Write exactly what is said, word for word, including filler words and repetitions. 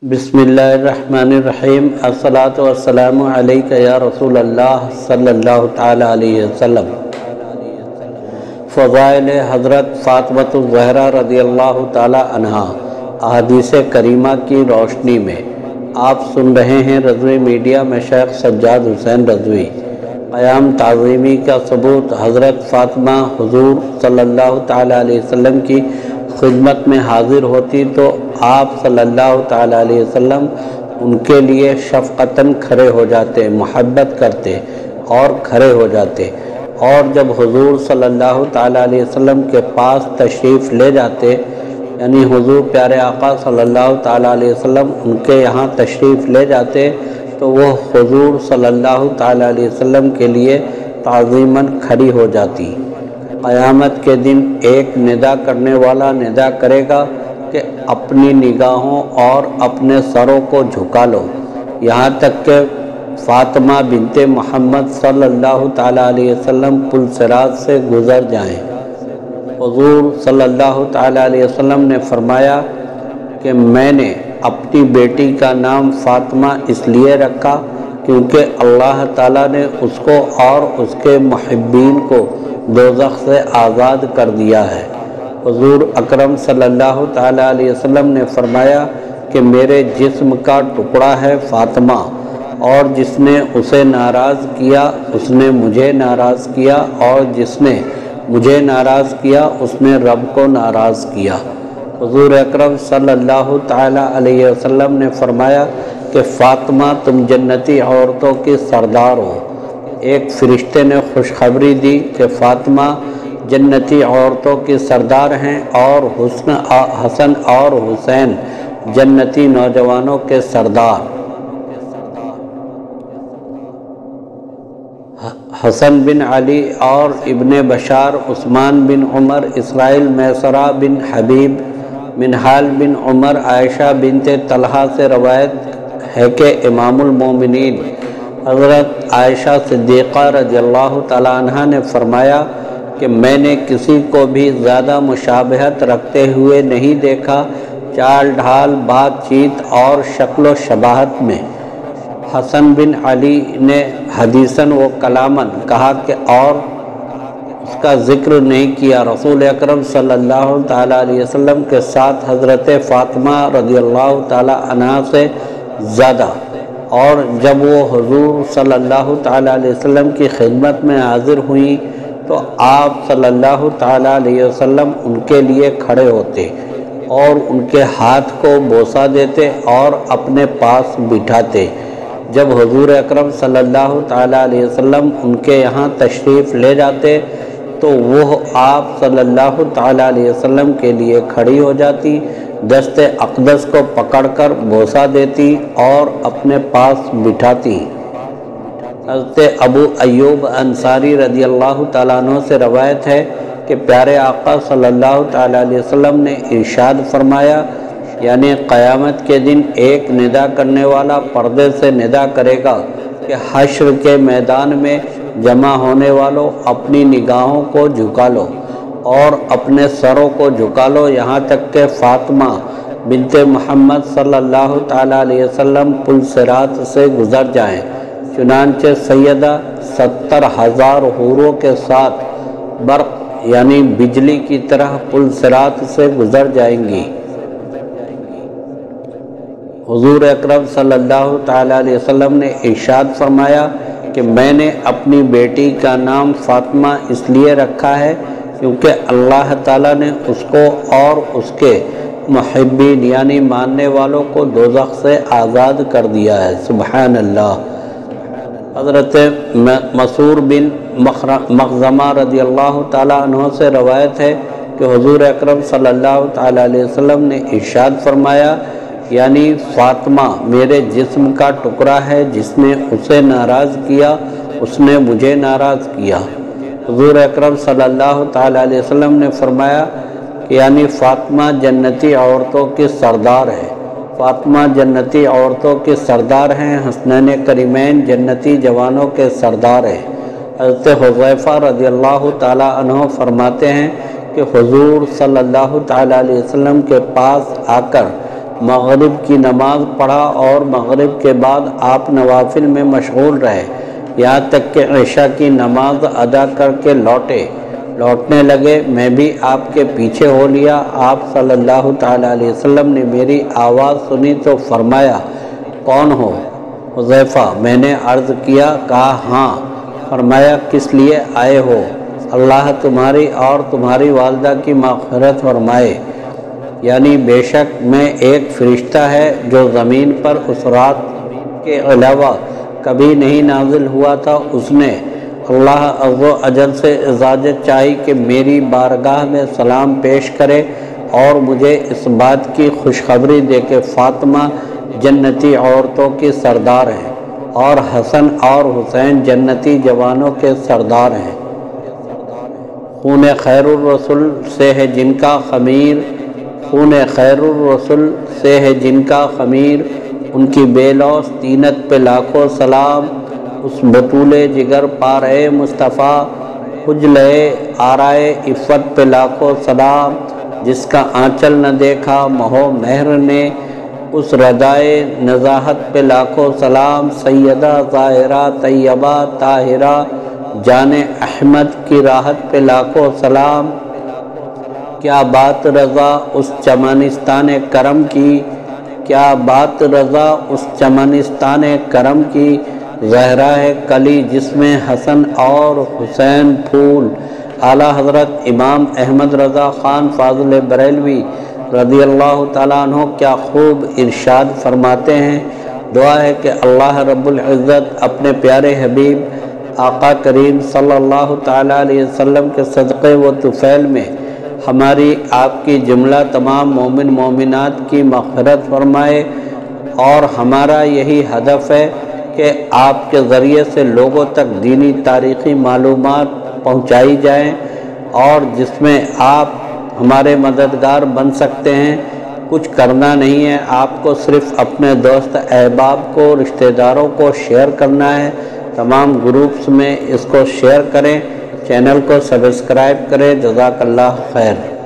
بسم اللہ الرحمن الرحیم الصلاۃ والسلام علیک یا رسول اللہ صلی اللہ تعالی علیہ وسلم۔ فضائل حضرت فاطمہ الزہرا رضی اللہ تعالی عنہا احادیث کریمہ کی روشنی میں آپ سن رہے ہیں رضوی میڈیا میں شیخ سجاد حسین رضوی۔ قیام تعظیمی کا ثبوت حضرت فاطمہ حضور صلی اللہ تعالی علیہ وسلم کی خدمت میں حاضر ہوتی تو آپ صلی اللہ تعالی علیہ وسلم ان کے لیے شفقتاً کھڑے ہو جاتے، محبت کرتے اور کھڑے ہو جاتے، اور جب حضور صلی اللہ تعالی علیہ وسلم کے پاس تشریف لے جاتے، یعنی حضور پیارے آقا صلی اللہ تعالی علیہ وسلم ان کے یہاں تشریف لے جاتے تو وہ حضور صلی اللہ تعالی علیہ وسلم کے لیے تعظیماً کھڑی ہو جاتی۔ قیامت کے دن ایک ندا کرنے والا ندا کرے گا کہ اپنی نگاہوں اور اپنے سروں کو جھکا لو، یہاں تک کہ فاطمہ بنت محمد صلی اللہ تعالی علیہ وسلم پل صراط سے گزر جائیں۔ حضور صلی اللہ تعالی علیہ وسلم نے فرمایا کہ میں نے اپنی بیٹی کا نام فاطمہ اس لیے رکھا کیونکہ اللہ تعالیٰ نے اس کو اور اس کے محبین کو دوزخ سے آزاد کر دیا ہے۔ حضور اکرم صلی اللہ تعالی علیہ وسلم نے فرمایا کہ میرے جسم کا ٹکڑا ہے فاطمہ، اور جس نے اسے ناراض کیا اس نے مجھے ناراض کیا، اور جس نے مجھے ناراض کیا اس نے رب کو ناراض کیا۔ حضور اکرم صلی اللہ تعالی علیہ وسلم نے فرمایا کہ فاطمہ تم جنتی عورتوں کی سردار ہو۔ ایک فرشتے نے خوشخبری دی کہ فاطمہ جنتی عورتوں کی سردار ہیں، اور حسن حسن اور حسین جنتی نوجوانوں کے سردار۔ حسن بن علی اور ابن بشار، عثمان بن عمر، اسرائیل میسرہ بن حبیب، منہال بن عمر، عائشہ بنت طلحہ سے روایت ہے کہ امام المومنین حضرت عائشہ صدیقہ رضی اللہ تعالیٰ عنہ نے فرمایا کہ میں نے کسی کو بھی زیادہ مشابہت رکھتے ہوئے نہیں دیکھا چال ڈھال، بات چیت اور شکل و شباہت میں۔ حسن بن علی نے حدیثاً و کلاماً کہا کہ اور اس کا ذکر نہیں کیا۔ رسول اکرم صلی اللہ تعالیٰ علیہ وسلم کے ساتھ حضرت فاطمہ رضی اللہ تعالیٰ عنہ سے زیادہ، اور جب وہ حضور صلی اللہ تعالیٰ علیہ وسلم کی خدمت میں حاضر ہوئیں تو آپ صلی اللہ تعالیٰ علیہ وسلم ان کے لیے کھڑے ہوتے اور ان کے ہاتھ کو بوسہ دیتے اور اپنے پاس بٹھاتے۔ جب حضور اکرم صلی اللہ تعالیٰ علیہ وسلم ان کے یہاں تشریف لے جاتے تو وہ آپ صلی اللہ تعالیٰ علیہ وسلم کے لیے کھڑی ہو جاتی، دست اقدس کو پکڑ کر بوسہ دیتی اور اپنے پاس بٹھاتی۔ حضرت ابو ایوب انصاری رضی اللہ تعالیٰ عنہ سے روایت ہے کہ پیارے آقا صلی اللہ تعالیٰ علیہ وسلم نے ارشاد فرمایا، یعنی قیامت کے دن ایک ندا کرنے والا پردے سے ندا کرے گا کہ حشر کے میدان میں جمع ہونے والوں اپنی نگاہوں کو جھکا لو اور اپنے سروں کو جھکا لو، یہاں تک کہ فاطمہ بنت محمد صلی اللہ تعالیٰ علیہ وسلم پل صراط سے گزر جائیں۔ چنانچہ سیدہ ستر ہزار حوروں کے ساتھ برق یعنی بجلی کی طرح پل صراط سے گزر جائیں گی۔ حضور اکرم صلی اللہ تعالیٰ علیہ وسلم نے ارشاد فرمایا کہ میں نے اپنی بیٹی کا نام فاطمہ اس لیے رکھا ہے کیونکہ اللہ تعالیٰ نے اس کو اور اس کے محبین یعنی ماننے والوں کو دوزخ سے آزاد کر دیا ہے۔ سبحان اللہ۔ حضرت مسعور بن مخزمہ رضی اللہ تعالیٰ عنہ سے روایت ہے کہ حضور اکرم صلی اللہ تعالیٰ علیہ وسلم نے ارشاد فرمایا، یعنی فاطمہ میرے جسم کا ٹکڑا ہے، جس نے اسے ناراض کیا اس نے مجھے ناراض کیا۔ حضور اکرم صلی اللہ تعالیٰ علیہ وسلم نے فرمایا کہ یعنی فاطمہ جنتی عورتوں کی سردار ہے، فاطمہ جنتی عورتوں کی سردار ہیں، حسنین کریمین جنتی جوانوں کے سردار ہیں۔ حضرت حذیفہ رضی اللہ تعالیٰ عنہ فرماتے ہیں کہ حضور صلی اللہ تعالیٰ علیہ وسلم کے پاس آ کر مغرب کی نماز پڑھا اور مغرب کے بعد آپ نوافل میں مشغول رہے یہاں تک کہ عشاء کی نماز ادا کر کے لوٹے لوٹنے لگے میں بھی آپ کے پیچھے ہو لیا۔ آپ صلی اللہ تعالیٰ علیہ وسلم نے میری آواز سنی تو فرمایا کون ہو حذیفہ؟ میں نے عرض کیا، کہا ہاں۔ فرمایا کس لیے آئے ہو؟ اللہ تمہاری اور تمہاری والدہ کی مغفرت فرمائے، یعنی بے شک میں ایک فرشتہ ہے جو زمین پر اس رات کے علاوہ کبھی نہیں نازل ہوا تھا۔ اس نے اللہ عز و جل سے اجازت چاہی کہ میری بارگاہ میں سلام پیش کرے اور مجھے اس بات کی خوشخبری دے کہ فاطمہ جنتی عورتوں کی سردار ہیں اور حسن اور حسین جنتی جوانوں کے سردار ہیں۔ خون خیر الرسول سے ہے جن کا خمیر خون خیر الرسول سے ہے جن کا خمیر، ان کی بے لوث طینت پہ لاکھوں سلام۔ اس بطول جگر پارے مصطفیٰ حجلے آرائے عفت پہ لاکھوں سلام، جس کا آنچل نہ دیکھا مہو مہر نے، اس ردائے نزاہت پہ لاکھوں سلام۔ سیدہ ظاہرہ طیبہ طاہرہ جان احمد کی راحت پہ لاکھوں سلام۔ کیا بات رضا اس چمنستان کرم کی، کیا بات رضا اس چمنستان کرم کی، زہرا ہے کلی جس میں حسن اور حسین پھول۔ اعلیٰ حضرت امام احمد رضا خان فاضل بریلوی رضی اللہ تعالیٰ عنہ کیا خوب ارشاد فرماتے ہیں، دعا ہے کہ اللہ رب العزت اپنے پیارے حبیب آقا کریم صلی اللہ تعالیٰ علیہ وسلم کے صدقے و طفیل میں ہماری آپ کی جملہ تمام مومن مومنات کی مغفرت فرمائے، اور ہمارا یہی ہدف ہے کہ آپ کے ذریعے سے لوگوں تک دینی تاریخی معلومات پہنچائی جائیں، اور جس میں آپ ہمارے مددگار بن سکتے ہیں۔ کچھ کرنا نہیں ہے، آپ کو صرف اپنے دوست احباب کو رشتہ داروں کو شیئر کرنا ہے، تمام گروپس میں اس کو شیئر کریں، چینل کو سبسکرائب کریں۔ جزاک اللہ خیر۔